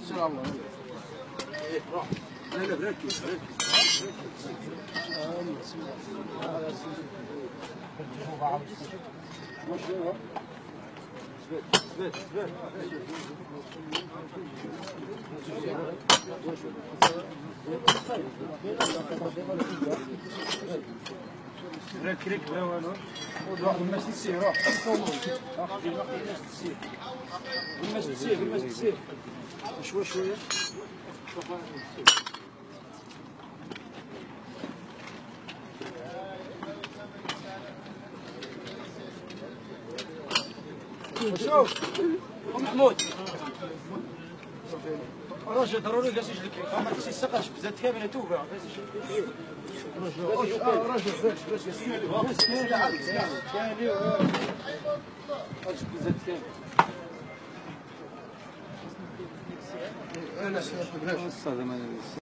شاء الله. لا لا بركز ركرك لا والو روح الناس تسير روح الناس تسير شويه شوف محمود رجع ضروري جالس يجلك ما تسقطش بزاف كامله توبه رجع